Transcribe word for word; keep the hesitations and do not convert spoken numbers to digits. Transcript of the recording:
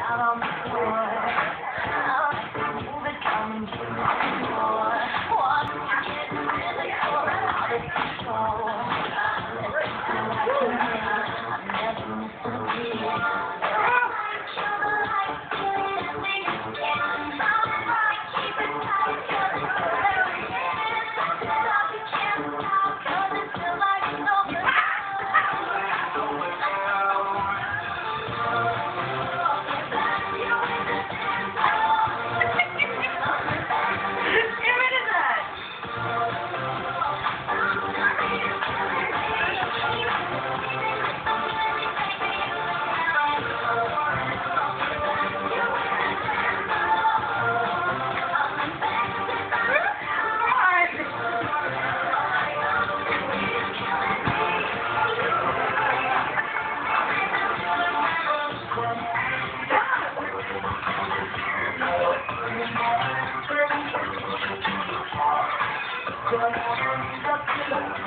out on the floor. I'll move it, come and give me some more. Once you get really cold, out of control. I never miss a beat. Kill the lights, kill it, and we just can't stop it right. Keep it tight, 'cause it's there it is. Stop, you can't stop, 'cause it's still like it's over. Good.